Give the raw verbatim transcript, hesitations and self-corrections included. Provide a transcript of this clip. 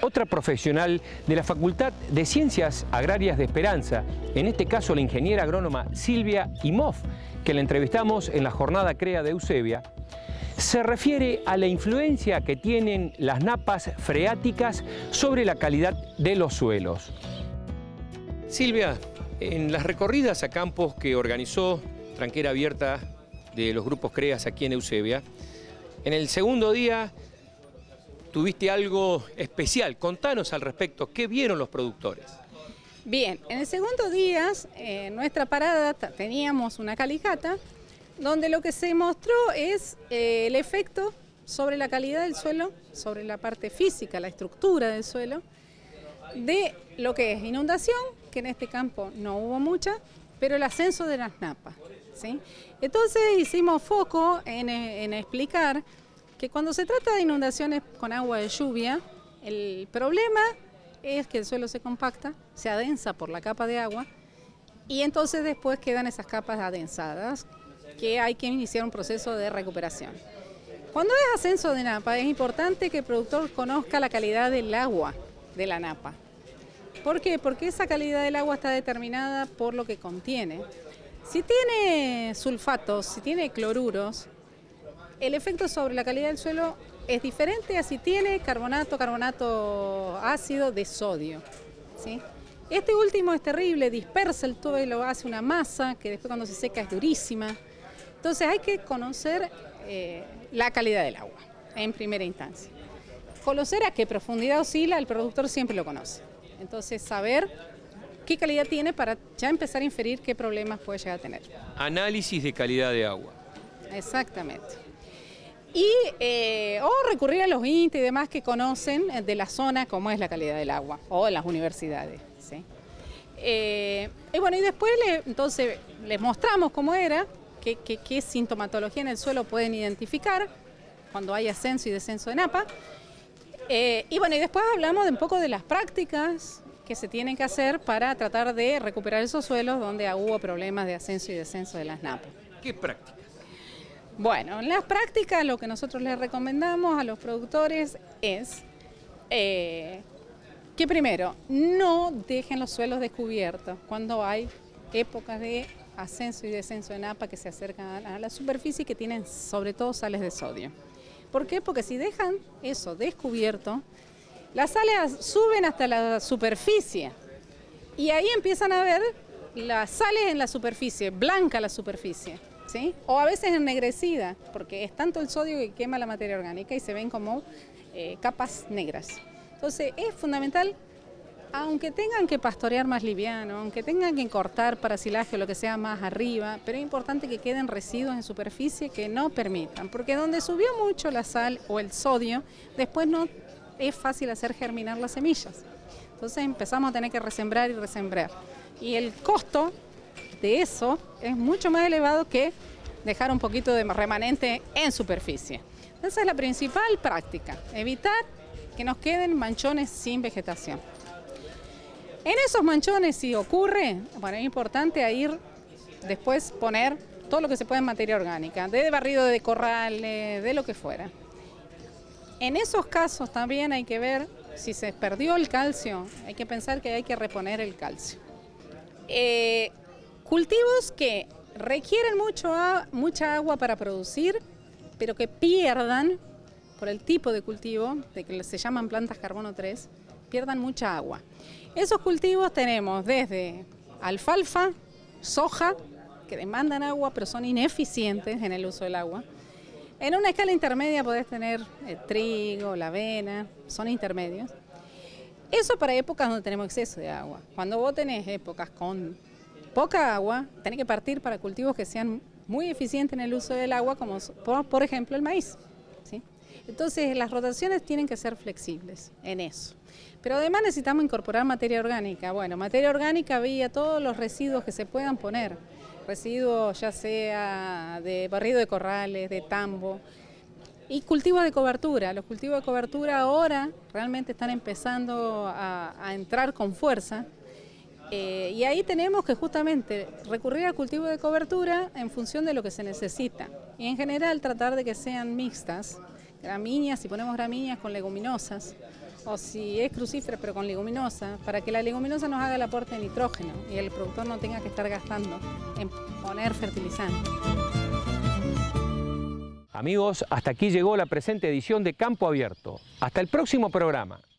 otra profesional de la Facultad de Ciencias Agrarias de Esperanza, en este caso la ingeniera agrónoma Silvia Imhoff, que la entrevistamos en la jornada CREA de Eusebia, se refiere a la influencia que tienen las napas freáticas sobre la calidad de los suelos. Silvia, en las recorridas a campos que organizó Tranquera Abierta de los grupos CREAS aquí en Eusebia, en el segundo día tuviste algo especial. Contanos al respecto, ¿qué vieron los productores? Bien, en el segundo día, en eh, nuestra parada teníamos una calicata donde lo que se mostró es eh, el efecto sobre la calidad del suelo, sobre la parte física, la estructura del suelo, de lo que es inundación, que en este campo no hubo mucha, pero el ascenso de las napas, ¿sí? Entonces hicimos foco en, en explicar que cuando se trata de inundaciones con agua de lluvia, el problema es que el suelo se compacta, se adensa por la capa de agua y entonces después quedan esas capas adensadas que hay que iniciar un proceso de recuperación. Cuando es ascenso de napa es importante que el productor conozca la calidad del agua de la napa. ¿Por qué? Porque esa calidad del agua está determinada por lo que contiene. Si tiene sulfatos, si tiene cloruros, el efecto sobre la calidad del suelo es diferente a si tiene carbonato, carbonato ácido de sodio, ¿sí? Este último es terrible, dispersa el todo y lo hace una masa que después cuando se seca es durísima. Entonces hay que conocer eh, la calidad del agua en primera instancia. Conocer a qué profundidad oscila, el productor siempre lo conoce. Entonces saber qué calidad tiene para ya empezar a inferir qué problemas puede llegar a tener. Análisis de calidad de agua. Exactamente. Y, eh, o recurrir a los I N T y demás que conocen de la zona cómo es la calidad del agua, o en las universidades, ¿sí? Eh, y bueno, y después le, entonces les mostramos cómo era, qué, qué, qué sintomatología en el suelo pueden identificar cuando hay ascenso y descenso de napa. Eh, y bueno, y después hablamos de un poco de las prácticas que se tienen que hacer para tratar de recuperar esos suelos donde hubo problemas de ascenso y descenso de las napas. ¿Qué prácticas? Bueno, en las prácticas lo que nosotros les recomendamos a los productores es eh, que primero no dejen los suelos descubiertos cuando hay épocas de ascenso y descenso de napa que se acercan a la superficie y que tienen sobre todo sales de sodio. ¿Por qué? Porque si dejan eso descubierto, las sales suben hasta la superficie y ahí empiezan a ver las sales en la superficie, blanca la superficie, ¿sí? O a veces ennegrecida, porque es tanto el sodio que quema la materia orgánica y se ven como eh, capas negras. Entonces es fundamental, aunque tengan que pastorear más liviano, aunque tengan que cortar para silaje o lo que sea más arriba, pero es importante que queden residuos en superficie que no permitan, porque donde subió mucho la sal o el sodio, después no es fácil hacer germinar las semillas. Entonces empezamos a tener que resembrar y resembrar. Y el costo de eso es mucho más elevado que dejar un poquito de remanente en superficie. Esa es la principal práctica, evitar que nos queden manchones sin vegetación. En esos manchones, si ocurre, bueno, es importante ir después poner todo lo que se puede en materia orgánica, de barrido de corrales, de lo que fuera. En esos casos también hay que ver si se perdió el calcio, hay que pensar que hay que reponer el calcio. Eh, cultivos que requieren mucho, mucha agua para producir, pero que pierdan, por el tipo de cultivo, de que se llaman plantas carbono tres, pierdan mucha agua. Esos cultivos tenemos desde alfalfa, soja, que demandan agua pero son ineficientes en el uso del agua. En una escala intermedia podés tener el trigo, la avena, son intermedios. Eso para épocas donde tenemos exceso de agua. Cuando vos tenés épocas con poca agua, tenés que partir para cultivos que sean muy eficientes en el uso del agua, como por, por ejemplo el maíz, ¿sí? Entonces las rotaciones tienen que ser flexibles en eso. Pero además necesitamos incorporar materia orgánica. Bueno, materia orgánica vía todos los residuos que se puedan poner. Residuos ya sea de barrido de corrales, de tambo. Y cultivos de cobertura. Los cultivos de cobertura ahora realmente están empezando a, a entrar con fuerza. Eh, y ahí tenemos que justamente recurrir al cultivo de cobertura en función de lo que se necesita. Y en general tratar de que sean mixtas, gramíneas, si ponemos gramíneas con leguminosas, o si es crucífera pero con leguminosa, para que la leguminosa nos haga el aporte de nitrógeno y el productor no tenga que estar gastando en poner fertilizante. Amigos, hasta aquí llegó la presente edición de Campo Abierto. Hasta el próximo programa.